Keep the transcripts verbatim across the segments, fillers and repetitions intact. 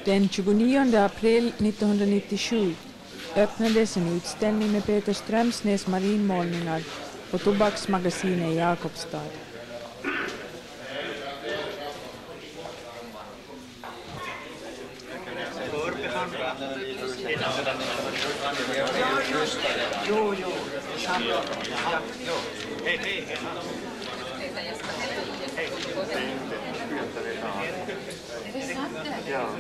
Den tjugonionde april nittonhundranittiosju öppnades en utställning med Peter Strömsnäs marinmålningar på Tobaksmagasinet i Jakobstad. Jo, jo. Hej, hej. Ja,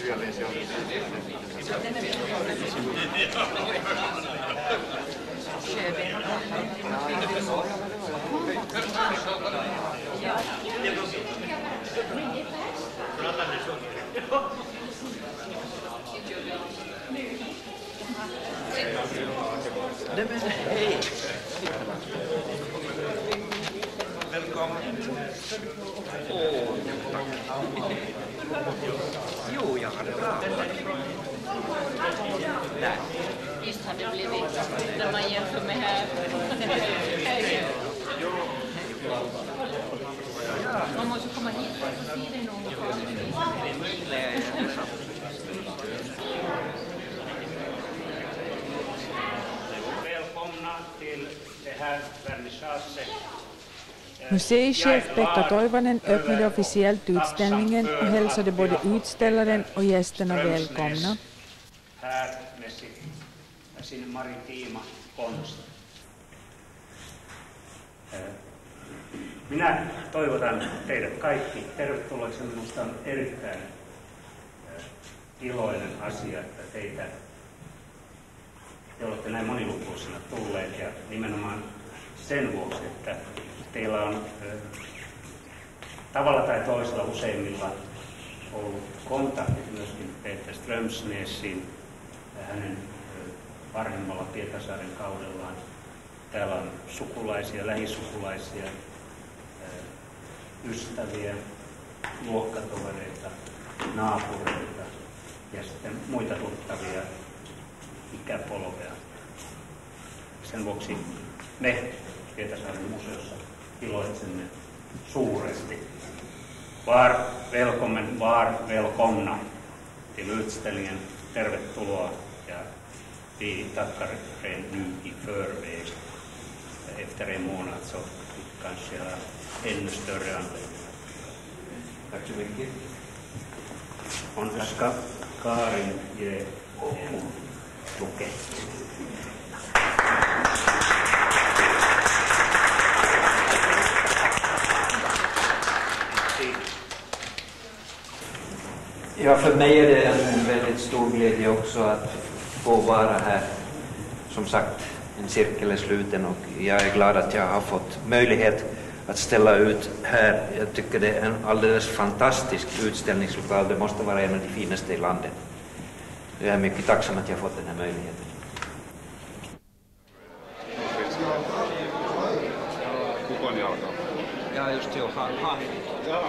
Nej, men hej. Välkommen. Åh, jo, jag har det bra. Nej. Visst har det blivit när man jämför med här. Man måste komma hit och se det någon gång. Välkomna till det här vernissaget. Museichef Pekka Toivonen öppnade officiellt utställningen och hälsade både utställaren och gästerna välkomna. Här med sin, med sin maritima konst. Minä toivotan teidät kaikki tervetulleeksi. Minusta on erittäin iloinen asia, että teitä te olette näin monilukuisina tulleet ja nimenomaan sen vuoksi, että teillä on tavalla tai toisella useimmilla ollut kontaktit myöskin Peter Strömsnäsiin ja hänen varhemmalla Pietarsaaren kaudellaan. Täällä on sukulaisia, lähisukulaisia, ystäviä, luokkatovereita, naapureita ja sitten muita tuttavia ikäpolvea. Sen vuoksi me Pietarsaaren museossa iloitsemme suuresti. Var välkommen, var välkomna till utställningen. Tervetuloa ja vi tackar er nu i förväg. Efter en månad så kanske jag har ännu större anledning. Tack så mycket. On ska Karin ge en bukett. Ja, för mig är det en väldigt stor glädje också att få vara här. Som sagt, en cirkel är sluten och jag är glad att jag har fått möjlighet att ställa ut här. Jag tycker det är en alldeles fantastisk utställningslokal. Det måste vara en av de finaste i landet. Jag är mycket tacksam att jag har fått den här möjligheten. Ja, just det. Han, han. Ja.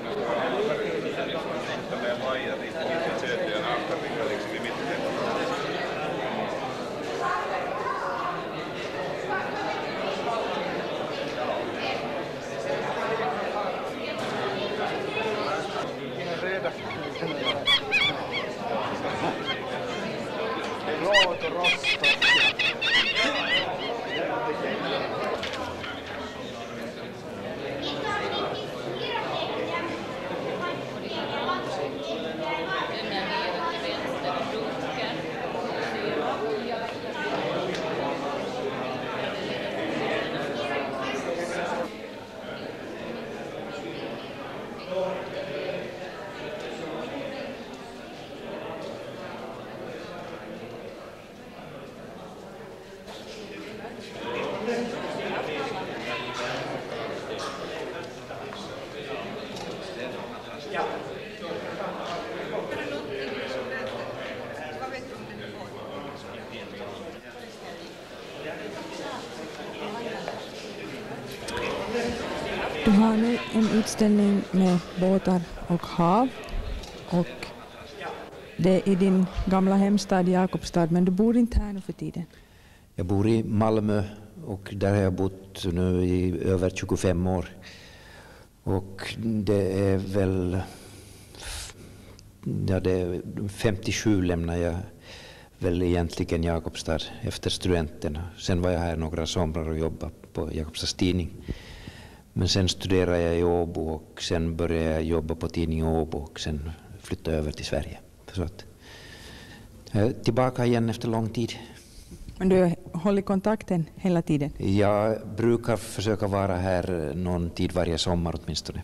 Du har nu en utställning med båtar och hav och det är i din gamla hemstad Jakobstad, men du bor inte här nu för tiden. Jag bor i Malmö och där har jag bott nu i över tjugofem år. Och det är väl ja, det, femtiosju lämnade jag väl egentligen Jakobstad efter studenten. Sen var jag här några somrar och jobbade på Jakobstads tidning. Men sen studerade jag i Åbo och sen började jag jobba på tidningen Åbo och sen flyttade över till Sverige. Så att, jag är tillbaka igen efter lång tid. Men du håller kontakten hela tiden? Jag brukar försöka vara här någon tid varje sommar åtminstone.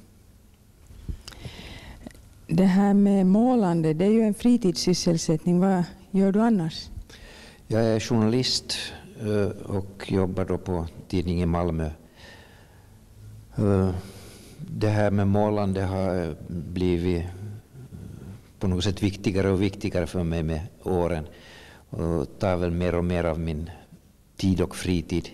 Det här med målande, det är ju en fritidssysselsättning. Vad gör du annars? Jag är journalist och jobbar då på tidningen i Malmö. Det här med målande har blivit på något sätt viktigare och viktigare för mig med åren. Och tar väl mer och mer av min tid och fritid.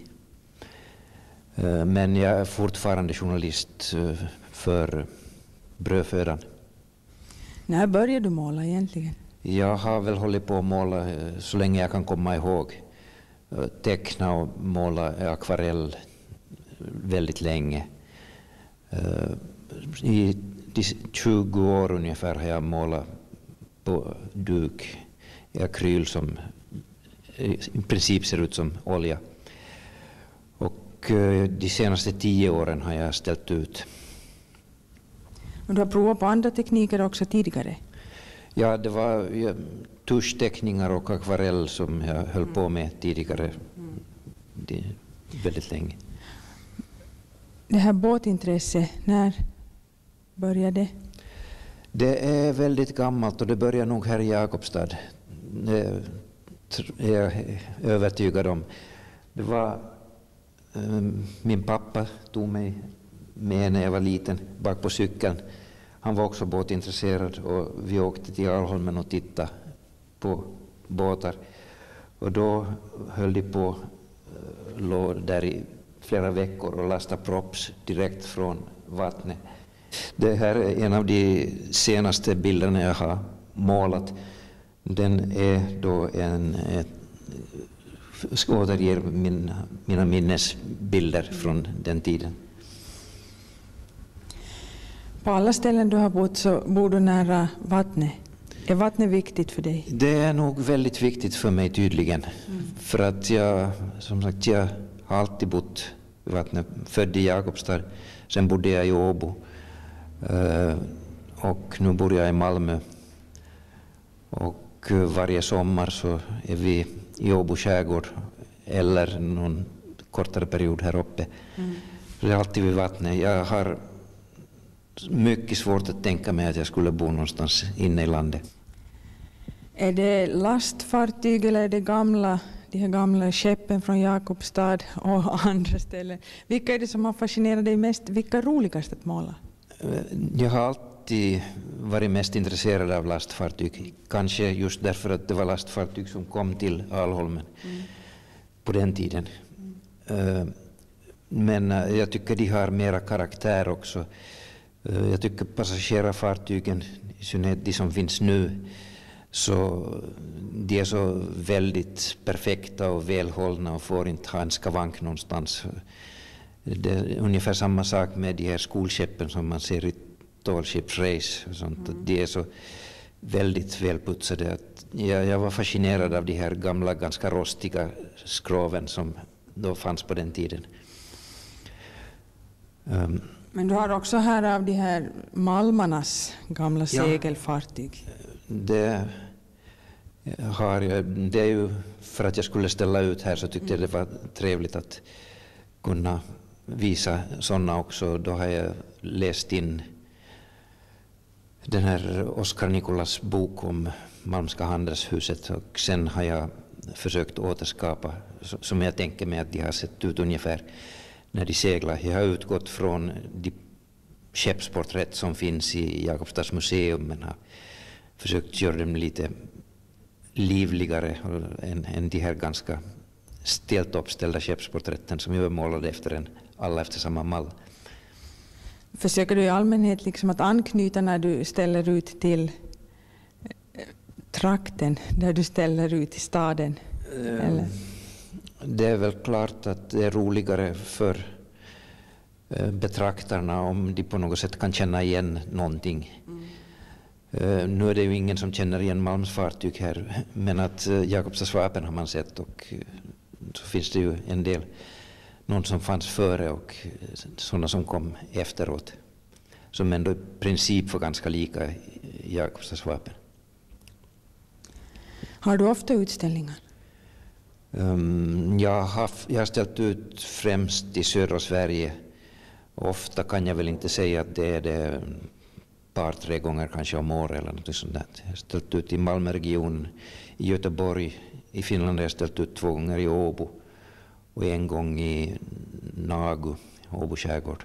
Men jag är fortfarande journalist för brödfödan. När började du måla egentligen? Jag har väl hållit på att måla så länge jag kan komma ihåg. Teckna och måla akvarell väldigt länge. I tjugo år ungefär har jag målat på duk i akryl som i princip ser ut som olja. Och de senaste tio åren har jag ställt ut. Och du har provat på andra tekniker också tidigare? Ja, det var ja, tuschteckningar och akvarell som jag höll på med tidigare. Det, väldigt länge. Det här båtintresset, när började? Det är väldigt gammalt och det börjar nog här i Jakobstad. Det är jag övertygad om. Det var um, min pappa tog mig med när jag var liten bak på cykeln. Han var också båtintresserad och vi åkte till Alholmen och tittade på båtar. Och då höll de på, låg där i flera veckor och lastade props direkt från vattnet. Det här är en av de senaste bilderna jag har målat. Den är då en, ett, återger min, mina minnesbilder från den tiden. På alla ställen du har bott så bor du nära vattnet. Är vattnet viktigt för dig? Det är nog väldigt viktigt för mig tydligen. Mm. För att jag, som sagt, jag har alltid bott vid vattnet. Född i Jakobstad, sen bodde jag i Åbo. Uh, och nu bor jag i Malmö. Och uh, varje sommar så är vi i Åbo skärgård eller någon kortare period här uppe. Mm. Så det är alltid vid vattnet. Jag har mycket svårt att tänka mig att jag skulle bo någonstans inne i landet. Är det lastfartyg eller är det gamla, de här gamla skeppen från Jakobstad och andra ställen? Vilka är det som har fascinerat dig mest? Vilka är roligast att måla? Jag har alltid varit mest intresserad av lastfartyg. Kanske just därför att det var lastfartyg som kom till Alholmen mm. på den tiden. Mm. Men jag tycker de har mera karaktär också. Jag tycker passagerarfartygen, i synnerhet de som finns nu, så de är så väldigt perfekta och välhållna och får inte ha en skavank någonstans. Det är ungefär samma sak med de här skolskeppen som man ser i Tall Ships Race och sånt. Mm. De är så väldigt välputsade. Att jag, jag var fascinerad av de här gamla, ganska rostiga skroven som då fanns på den tiden. Um, Men du har också här av de här malmarnas gamla segelfartyg. Ja, det har jag. Det är ju för att jag skulle ställa ut här så tyckte mm. jag det var trevligt att kunna visa sådana också. Då har jag läst in den här Oskar Nikolas bok om Malmska handelshuset och sen har jag försökt återskapa som jag tänker mig att de har sett ut ungefär när de seglar. Jag har utgått från de skeppsporträtt som finns i Jakobstads museum men har försökt göra dem lite livligare än, än de här ganska stelt uppställda skeppsporträtten som är målade efter en, alla efter samma mall. Försöker du i allmänhet liksom att anknyta när du ställer ut till trakten, där du ställer ut i staden? Mm. Eller? Det är väl klart att det är roligare för betraktarna om de på något sätt kan känna igen någonting. Mm. Uh, nu är det ju ingen som känner igen Malms fartyg här, men att uh, Jakobstads vapen har man sett, och uh, så finns det ju en del, någon som fanns före och uh, sådana som kom efteråt, som ändå i princip var ganska lika Jakobstads vapen. Har du ofta utställningar? Um, jag, har, jag har ställt ut främst i södra Sverige. Ofta kan jag väl inte säga att det är det par, tre gånger kanske om året eller något sånt där. Jag har ställt ut i Malmöregionen, i Göteborg, i Finland har jag ställt ut två gånger i Åbo och en gång i Nagu, Åbo skärgård.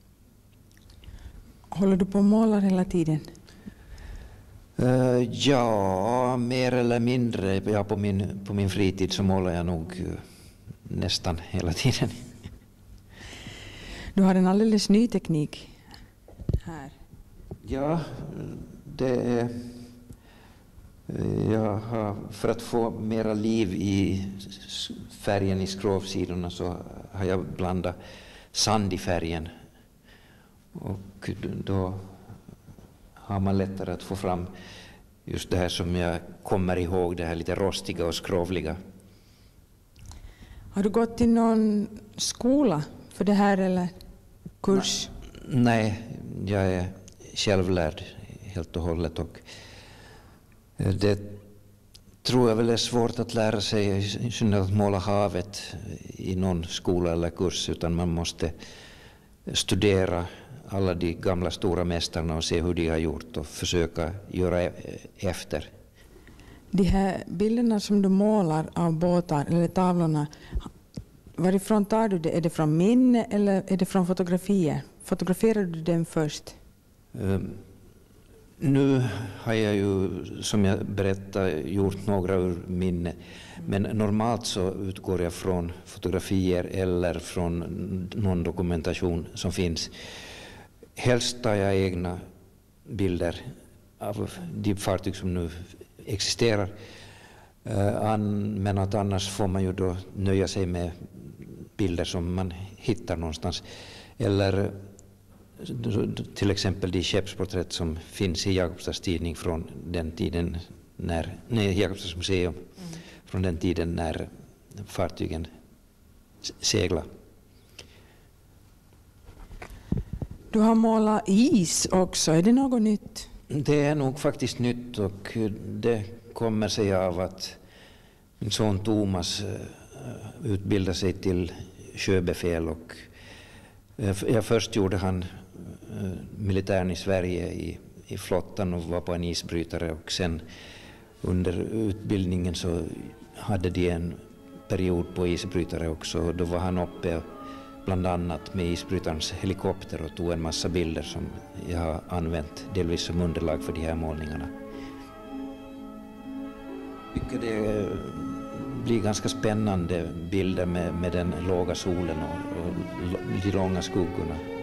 Håller du på och målar hela tiden? Uh, ja, mer eller mindre. Ja, på, min, på min fritid så målar jag nog uh, nästan hela tiden. Du har en alldeles ny teknik här. Ja, det är... Jag har, för att få mera liv i färgen i skrovsidorna så har jag blandat sand i färgen. Och då har man lättare att få fram just det här som jag kommer ihåg, det här lite rostiga och skrovliga. Har du gått till någon skola för det här eller kurs? Nej, jag är självlärd helt och hållet, och det tror jag väl är svårt att lära sig att måla havet i någon skola eller kurs, utan man måste studera alla de gamla stora mästarna och se hur de har gjort och försöka göra efter. De här bilderna som du målar av båtar eller tavlorna, varifrån tar du det? Är det från minne eller är det från fotografier? Fotograferar du den först? Um, nu har jag ju, som jag berättade, gjort några ur minne. Men normalt så utgår jag från fotografier eller från någon dokumentation som finns. Helst tar jag egna bilder av de fartyg som nu existerar. Uh, men att annars får man ju då nöja sig med bilder som man hittar någonstans. Eller till exempel de skeppsporträtt som finns i Jakobstads tidning från den tiden när, nej, Jakobstads museum, mm. från den tiden när fartygen seglade. Du har målat is också, är det något nytt? Det är nog faktiskt nytt, och det kommer sig av att min son Thomas utbildade sig till sjöbefäl, och ja, först gjorde han militären i Sverige i, i flottan och var på en isbrytare, och sen under utbildningen så hade de en period på isbrytare också, och då var han uppe bland annat med isbrytarens helikopter och tog en massa bilder som jag har använt delvis som underlag för de här målningarna. Jag tycker det blir ganska spännande bilder med, med den låga solen och, och de långa skuggorna.